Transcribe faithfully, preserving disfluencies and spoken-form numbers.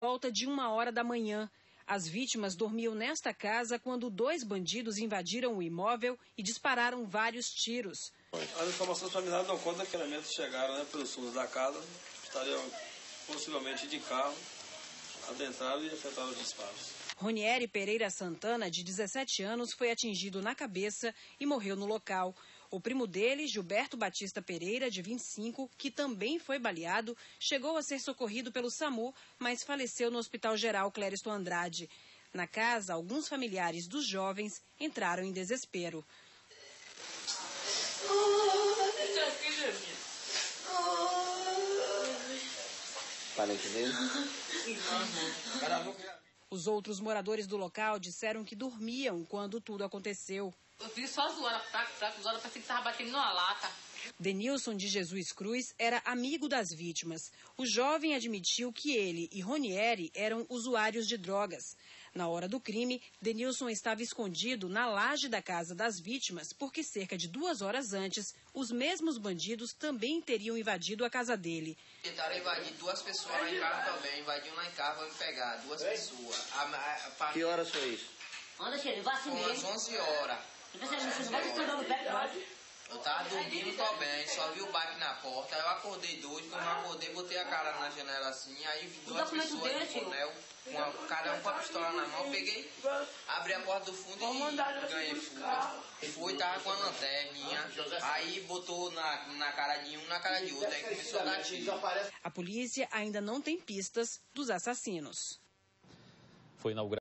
Volta de uma hora da manhã. As vítimas dormiam nesta casa quando dois bandidos invadiram o imóvel e dispararam vários tiros. As informações familiares dão conta que elementos chegaram, né, pelos fundos da casa, estariam possivelmente de carro, adentraram e efetuaram os disparos. Ronieri Pereira Santana, de dezessete anos, foi atingido na cabeça e morreu no local. O primo dele, Gilberto Batista Pereira, de vinte e cinco, que também foi baleado, chegou a ser socorrido pelo SAMU, mas faleceu no Hospital Geral Clériston Andrade. Na casa, alguns familiares dos jovens entraram em desespero. Parente dele? Os outros moradores do local disseram que dormiam quando tudo aconteceu. Eu vi só zoando, fraco, fraco, zoando, parecia que estava batendo numa lata. Denilson de Jesus Cruz era amigo das vítimas. O jovem admitiu que ele e Ronieri eram usuários de drogas. Na hora do crime, Denilson estava escondido na laje da casa das vítimas, porque cerca de duas horas antes, os mesmos bandidos também teriam invadido a casa dele. Tentaram invadir duas pessoas lá em casa também, invadiram lá em casa para me pegar, duas pessoas. A, a, a, que horas foi isso? Anda, cheiro, vá assim mesmo. Umas onze horas. Eu tava dormindo também, só vi o bate na porta, aí eu acordei doido, quando eu acordei, botei a cara na janela assim, aí vi duas pessoas no hotel, com cada um com a pistola na mão, peguei, abri a porta do fundo e ganhei fuga. Fui, tava com a lanterninha, aí botou na, na cara de um, na cara de outro, aí começou a dar tiro. A polícia ainda não tem pistas dos assassinos. Foi inaugurado